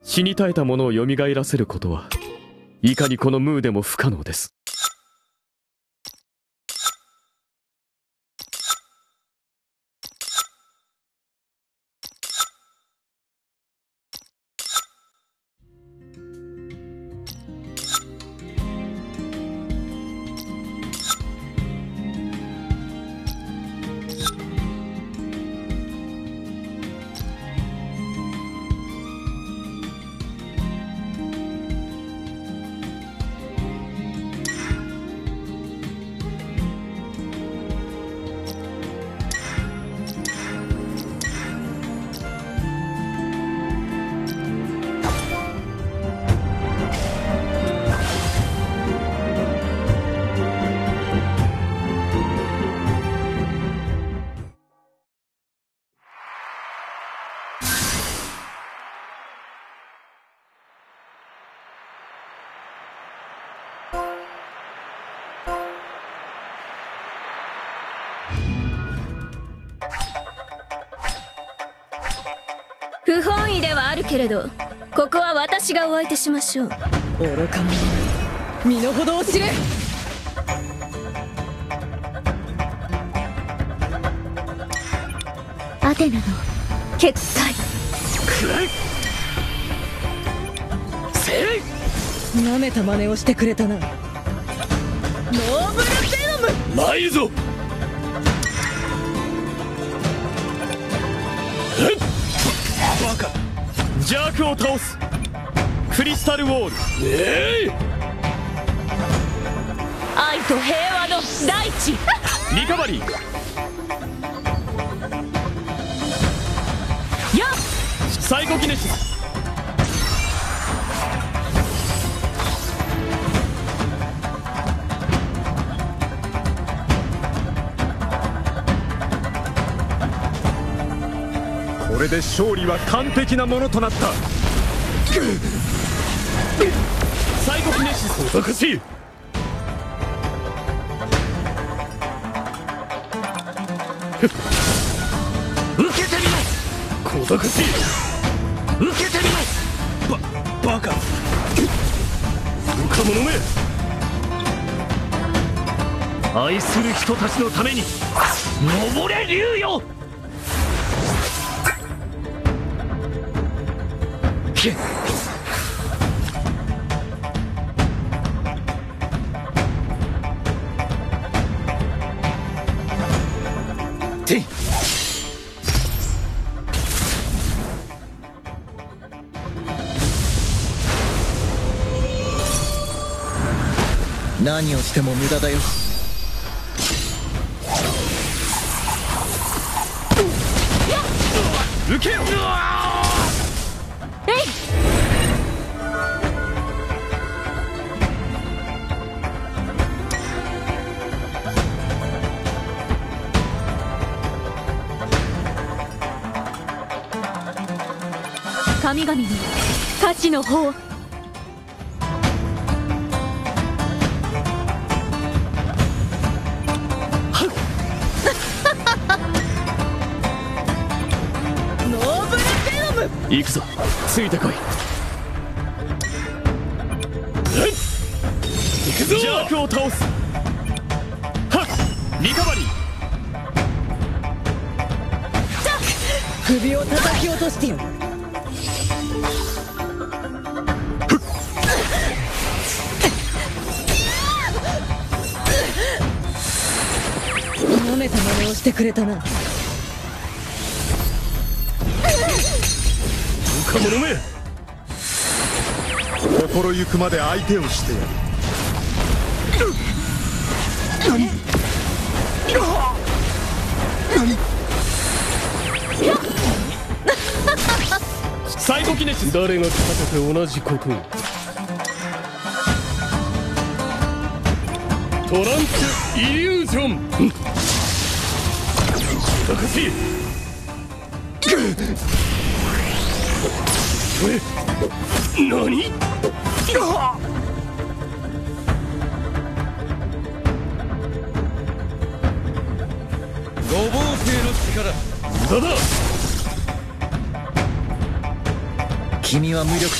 死に絶えたものを蘇らせることはいかにこのムーでも不可能です。 不本意ではあるけれど、ここは私がお相手しましょう。 愚か者、身の程を知れ。 アテナの結界。 くらえ。せい。 なめた真似をしてくれたな。ノーブルゼノム。 参るぞ。バカ。邪悪を倒す。クリスタルウォール。 愛と平和の大地。 リカバリー。 やっサイコキネシス。 これで勝利は完璧なものとなった。 サイコキネシス。おかしい。受けてみろ。小賢しい。受けてみろ。バカ。愚か者め。愛する人たちのために登れ竜よ。てい。 何をしても無駄だよ。 受け。 神々の価値の方。 行くぞ。ついてこい。行くぞ。邪悪を倒す。はっ。リカバリー。 首を叩き落としてやる。なめた真似をしてくれたな。 愚か者め。 心ゆくまで相手をしてやる。 サイコキネシス。誰が勝てて同じことを。トランスイリュージョン。小賢しい。何。 五芒星の力。 無駄だ。 君は無力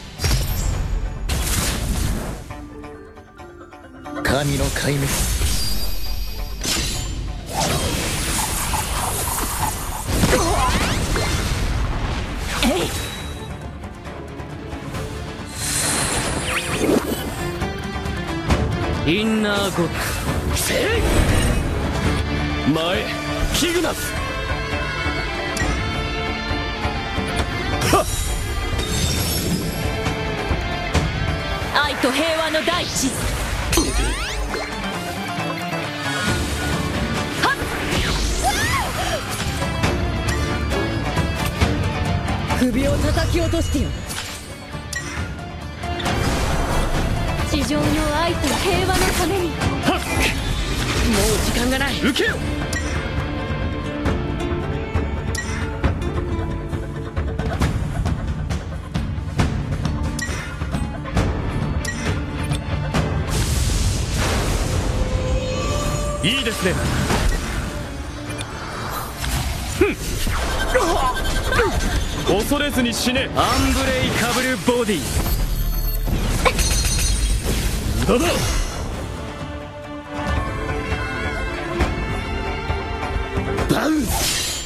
だ。神の壊滅。インナーゴッド。 前キグナス。 愛と平和の大地。首を叩き落としてよ。地上の愛と平和のために。もう時間がない。 受けよ。いいですね。恐れずに死ね。アンブレイカブルボディ。無駄だ。バウンス。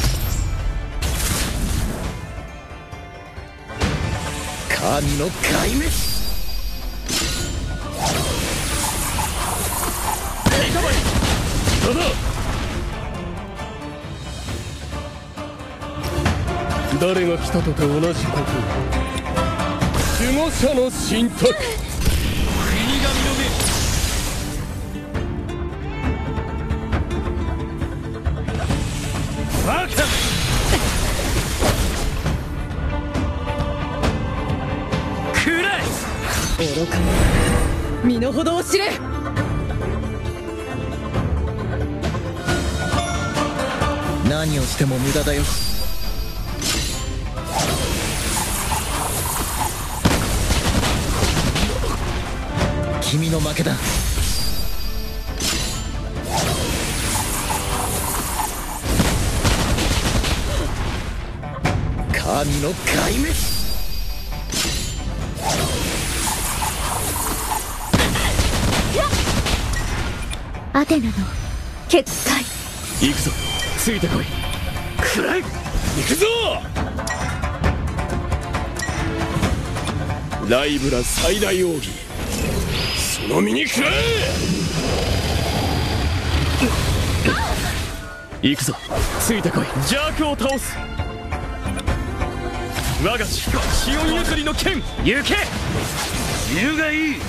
神の壊滅。誰が来たとて同じこと。守護者の神託。死神の目。バカ。くらえ。 愚か者。身の程を知れ。 何をしても無駄だよ。君の負けだ。神の壊滅。 アテナの結界。 行くぞ。ついてこい。くらえ。行くぞ。ライブラ最大奥義。その身に食らえ。行くぞ。ついてこい。邪悪を倒す。我が血シオン譲りの剣。行け。自由がいい。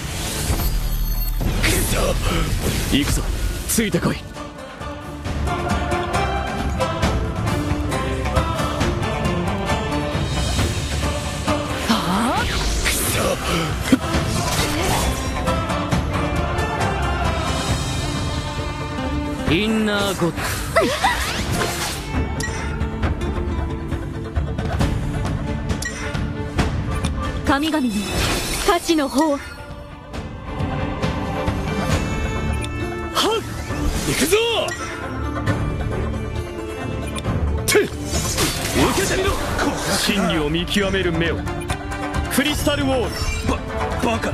行くぞ。ついてこい。インナーゴッド。 神々の価値の方。 はっ。行くぞ。て受けてみろ。真理を見極める目を。クリスタルウォール。バカ。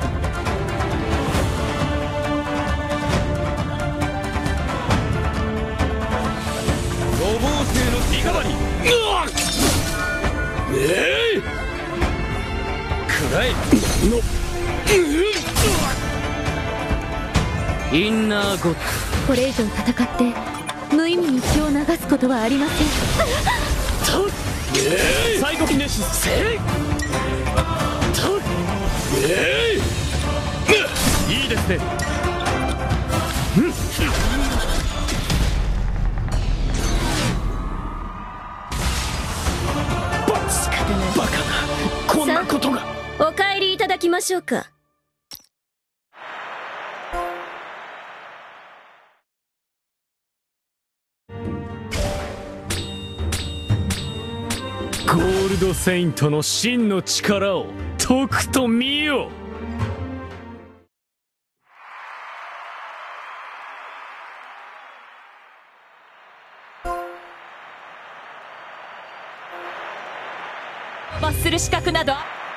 リカバリー。くらえ。インナーゴッド。 これ以上戦って無意味に血を流すことはありません。 サイコキネシス。いいですね。バカな。こんなことが。 お帰りいただきましょうか。 ゴールドセイントの真の力をとくと見よ。 罰する。 る資格など。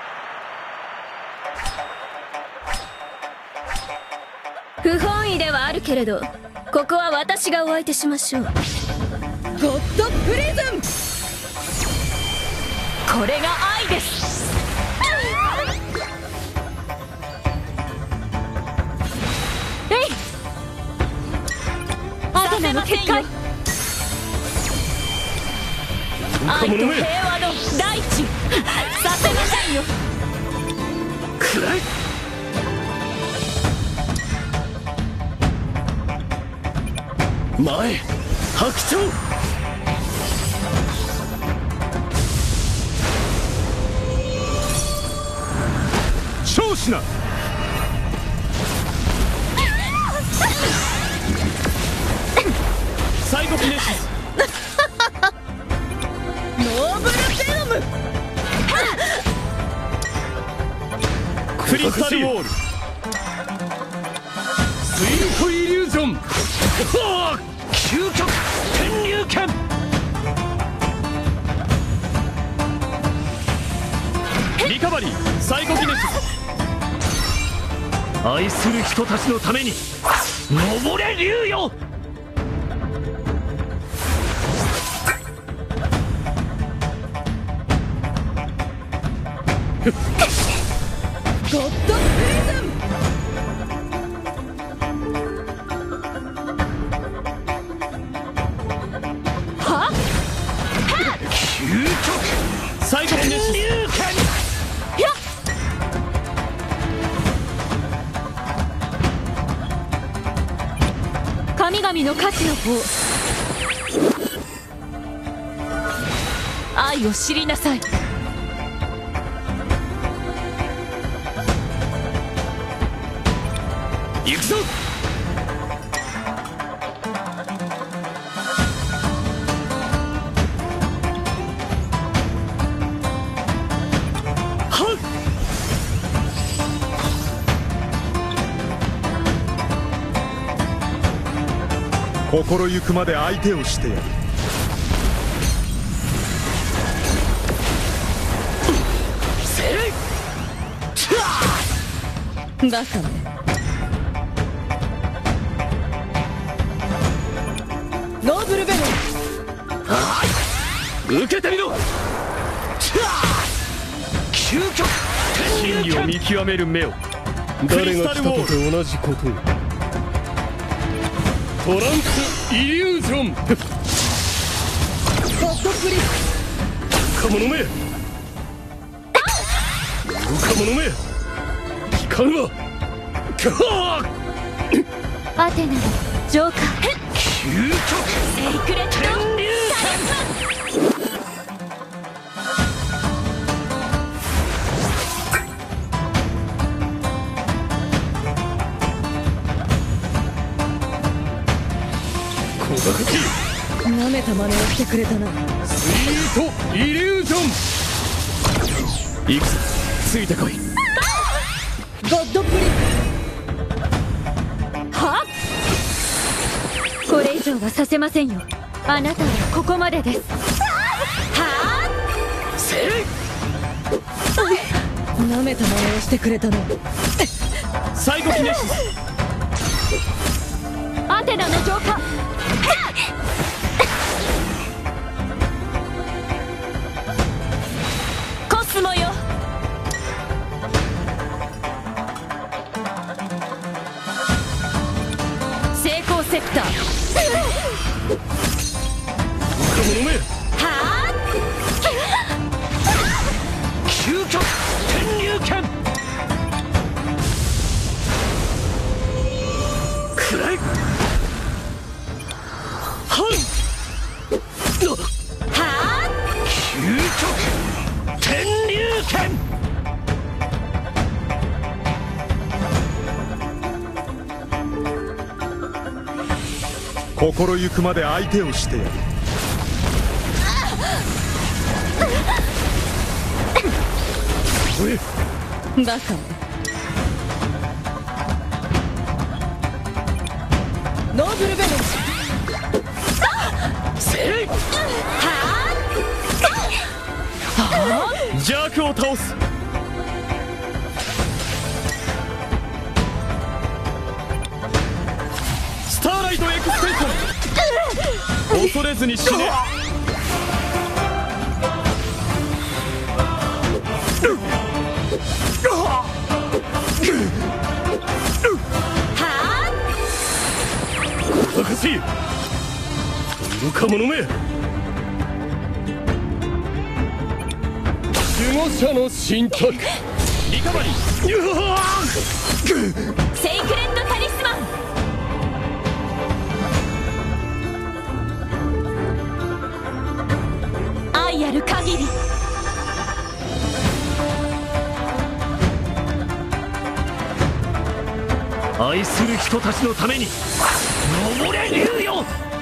不本意ではあるけれど、ここは私がお相手しましょう。 ゴッドプリズン、これが愛です。えい、アテナの結界、愛と平和の大地、させませんよ。 くらい前白鳥、 少子な最後フィネシスノーブルゼノム、 クリスタルウォール、スイートイリュージョン、究極天竜拳、リカバリーサイコキネシス、愛する人たちのために登れ竜よ。 ゴッドプリズン、は究極サイコキネシス、 やっ、神々の価値の方、愛を知りなさい。 行くぞ。はっ、 心ゆくまで相手をしてやる。 セレイ、 バカめ、ノーブルベノム、 受けてみろ。究極天竜拳を見極める目を、誰が来たとて同じことを。トランスイリュージョン、 ゴッドプリズ愚か者め、愚か者め、聞かぬわ。 アテナの浄化、 究極セイクレット天竜なめた真似をしてくれたな。 スイートイリュージョン、行くぞ、ついてこい。 ゴッドプリズン、はっ、これ以上はさせませんよ。あなたはここまでです。はセレイ、 っ、なめた真似をしてくれたな。 サイコキネシス、 アテナの浄化、コスモよ、成功セクター、 愚か者め、 は究極天竜拳、くらい、はっ、究極天竜拳、 心ゆくまで相手をしてやる。 バカめ、ノーブルベノム、 セレイ、 は邪悪を倒す。スターライトエクステンション。恐れずに死ね。小賢しい愚か者め。 守護者の神託。 リカバリー。 セイクレットタリスマン。愛ある限り。 愛する人たちのために登れ竜よ。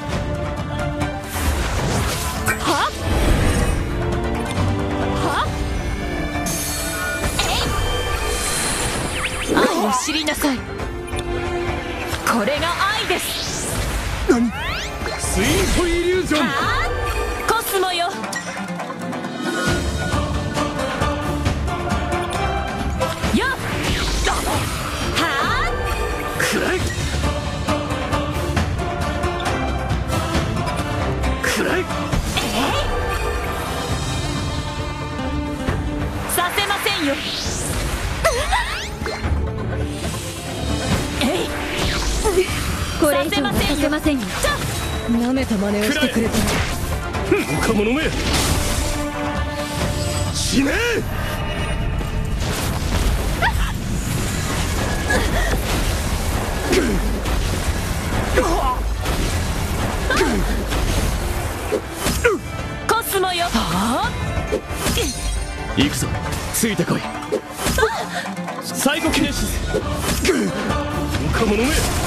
は愛を知りなさい。これが愛です。 スイートイリュージョン。 コスモよ。よっくらえくらえ。 させませんよ。 これ以上はさせませんよ。 舐めた真似をしてくれた。 愚か者め。死ね。 コスモよ。 行くぞ、ついてこい。サイコキネシス。愚か者め。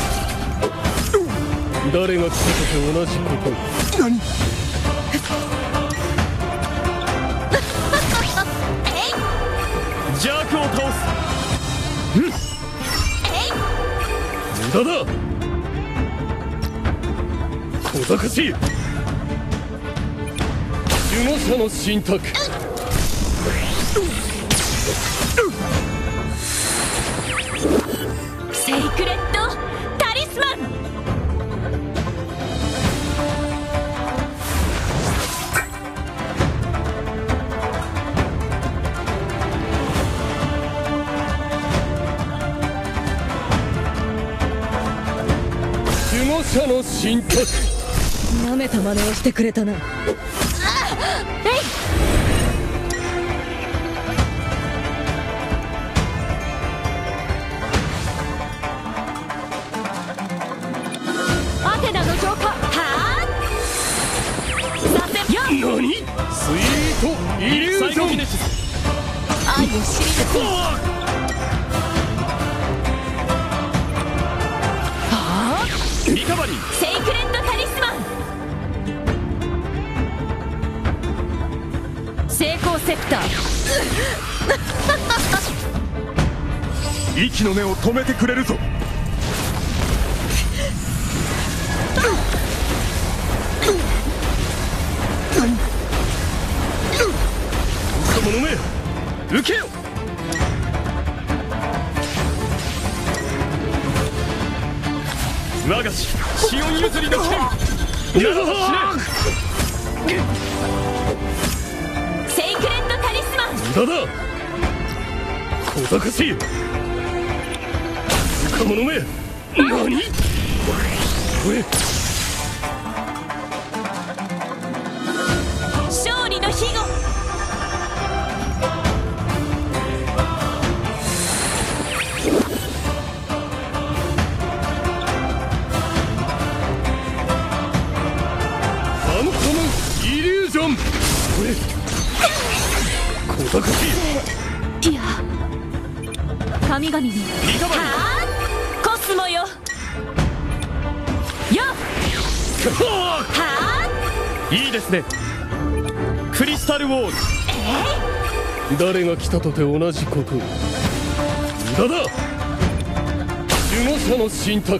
誰が来たとて同じこと。何。邪悪を倒す。無駄だ。小賢しい守護者の神託。 セイクレットタリスマン。 守護者の神託。 舐めた真似をしてくれたな。 アテナの浄化。させよ。 何。スイートイリュージョン。 愛を知りなさい。 リカバリー。 セイクレットタリスマン。成功セプター。 息の根を止めてくれるぞ。 愚か者め、受けよ。我が師シオン譲りの剣。ならば死ね。 セイクレットタリスマン。 無駄だ。小賢しい愚か者め。何。これ勝利の庇護。 ファントムイリュージョン。これ小賢しい。 いや神々のリカバリー。 コスモよ。よっいいですね。クリスタルウォール。誰が来たとて同じこと。無駄だ。守護者の神託。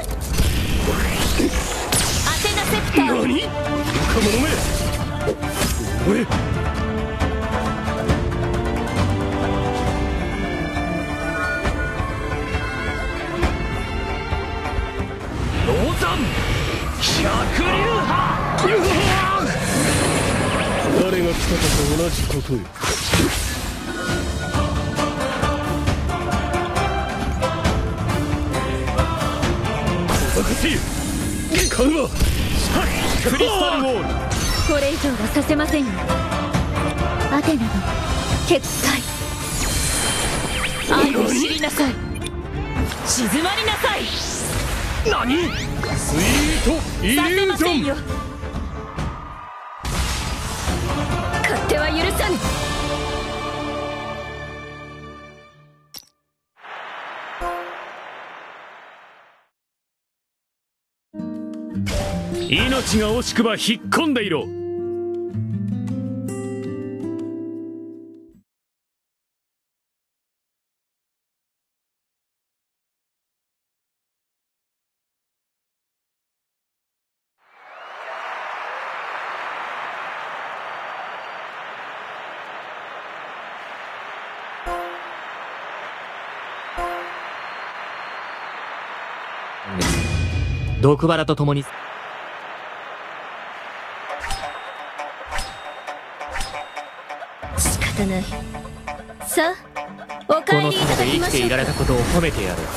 アテナセプター。 何。愚か者め。おれ同じことよ。小賢しいカウマクリスタルウォール。 これ以上はさせませんよ。アテナの結界、愛を知りなさい。静まりなさい。 何スイートイリュさせージョン。 ませんよ。勝手は許さぬ。 命が惜しくば引っ込んでいろ。 毒バラと共に仕方ない。さあお帰このりいただ島で生ききましょうか。 ていられたことを褒めてやる。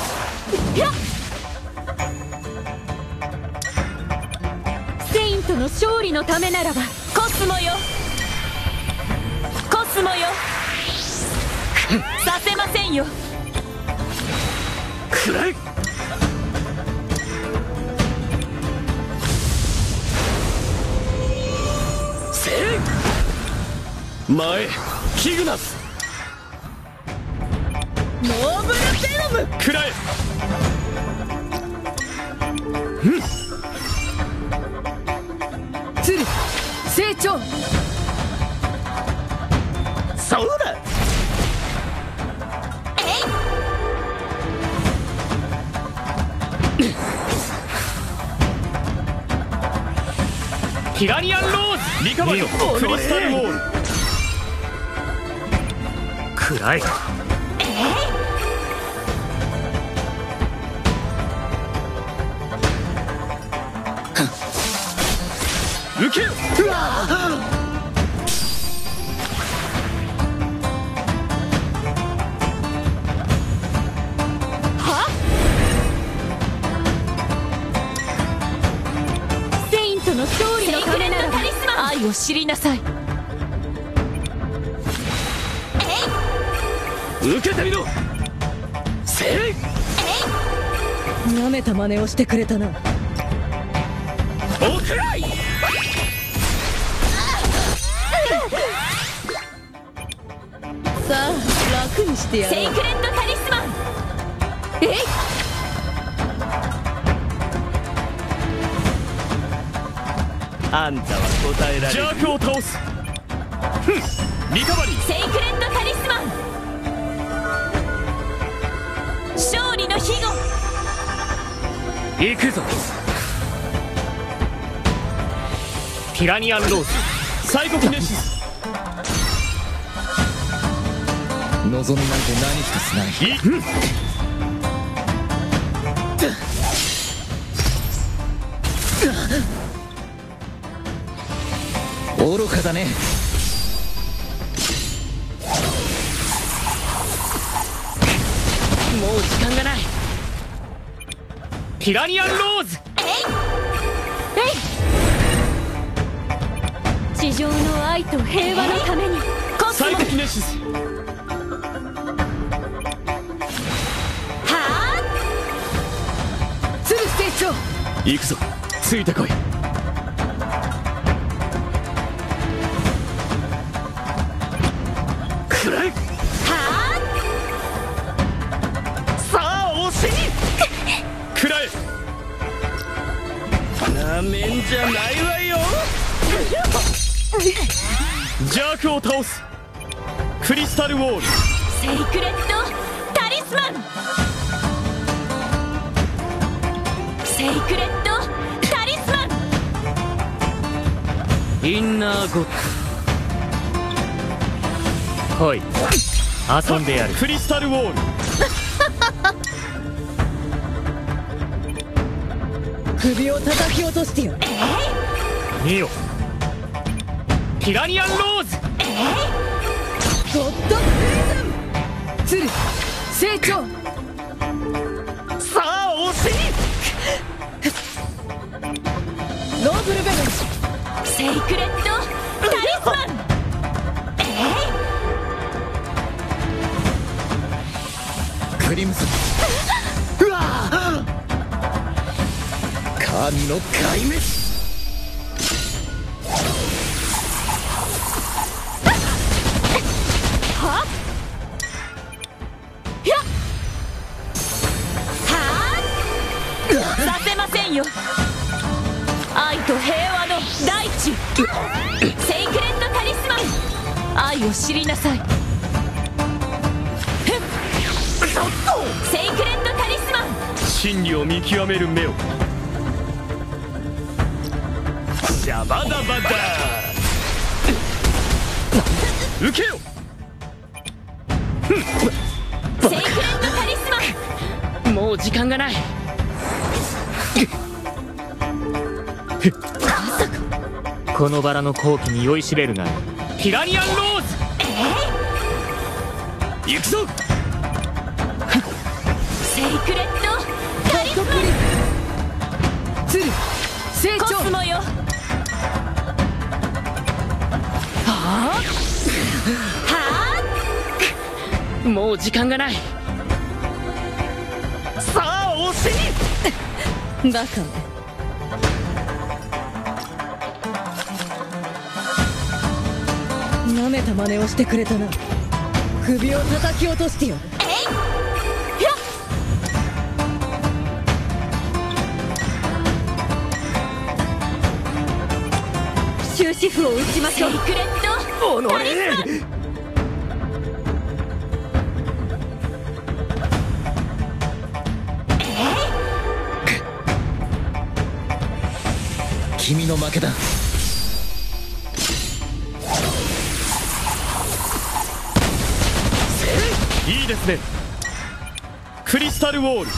セイントの勝利のためならば。コスモよ、コスモよさせませんよ。 くらえ。せい前キグナスノーブルベノム。 くらえ。 鶴成長。 そうだ。ティラニアンローズリカバリークリスタルウォール。くらえ。受けよ。 セイントの勝利のためならば愛を知りなさい。 受けてみろ。せい。 舐めた真似をしてくれたな。 おくらい。 さあ楽にしてやろう。 セイクレットタリスマン。 あんたは答えられる。邪悪を倒す。リカバリー。 セイクレットタリスマン。勝利の庇護。 行くぞ。ティラニアンローズサイコキネシス。 望みなんて何一つない。愚かだね。 もう時間がない。ティラニアンローズ。 地上の愛と平和のために。コスサイモ。 コキネシス。 鶴成長。 行くぞ。ついてこい。くらえ。さあ押しに。くらえ。なめんじゃないわよ。邪悪を倒す。クリスタルウォール。 セイクレットタリスマン。セイクレットタリスマン。 インナーゴッド。来い。遊んでやる。クリスタルウォール。 首を叩き落としてやる。 見よ。ティラニアンローズ。 ゴッドプリズム鶴成長。 さあ惜しい。 ノーブルベルセイクレットタリスマン。 クリムズン。うわあ神の壊滅。 はやっはあさせませんよ。愛と平和の大地セイクレットタリスマン。愛を知りなさい。セイクレットタリスマン。 真理を見極める目を。シャバダバダ受けよ。 セイクレットタリスマン。 もう時間がない。このバラの好機に酔いしれるな。ティラニアンローズ。 行くぞ。 セイクレットタリスマン。 鶴成コ長。 スモよ。はあもう時間がない。 さあ惜しい。 バカめ。なめた真似をしてくれたな。首を叩き落としてやる。 終止符を打ちましょう。 セイクレットタリスマン。 君の負けだ。 いいですね。クリスタルウォール。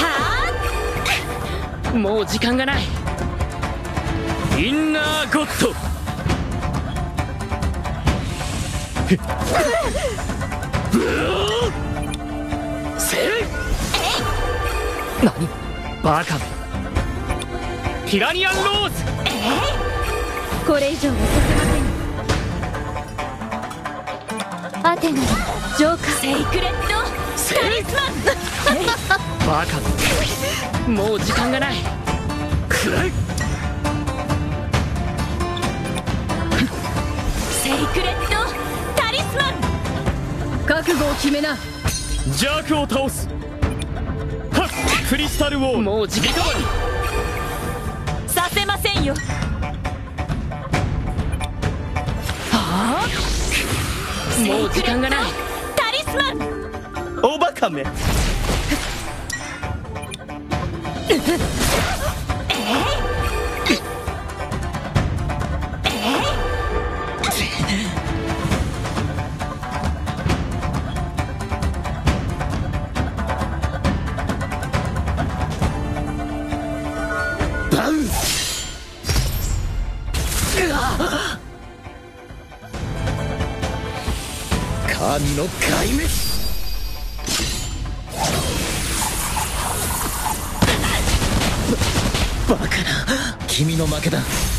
もう時間がない。 インナーゴッド。 何バカめ。ティラニアンローズ。 これ以上はさせません。アテナの浄化。 セイクレットタリスマン。 バカめ。もう時間がない。 セイクレットタリスマン。 覚悟を決めな。 邪悪を倒す。はっクリスタルウォール。 もう時間がない。 させませんよ。 もう時間がない。 タリスマン。 おバカめ。 バウン。神の壊滅。バカな。君の負けだ。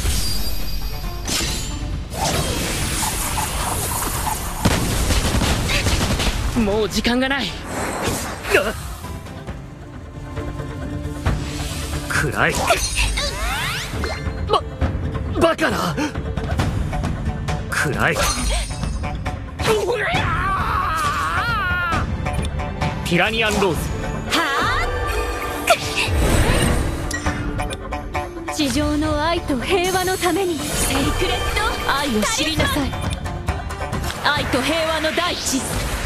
もう時間がない。 暗い。バカな。暗い。 ティラニアンローズ。 地上の愛と平和のために。 セイクレット愛を知りなさい。愛と平和の大地。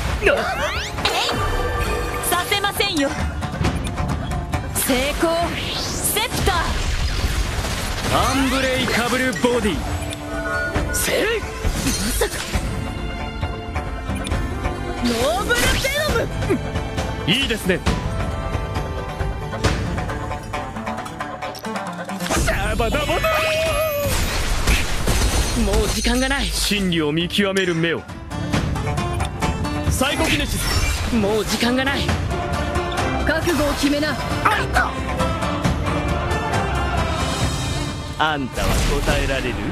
させませんよ。成功セプタアンブレイカブルボディ。 ノーブルベノム。 いいですね。シャバダバダ。 もう時間がない。 真理を見極める目を。サイコキネシス。 もう時間がない。 覚悟を決めな。 あんたは答えられる？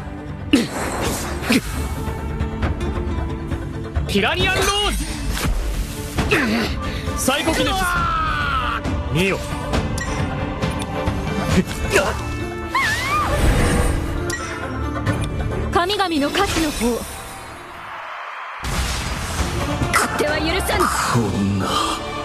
ティラニアンローズ。 サイコキネシス。見よ。 神々の価値の方、勝手は許さぬ。 こんな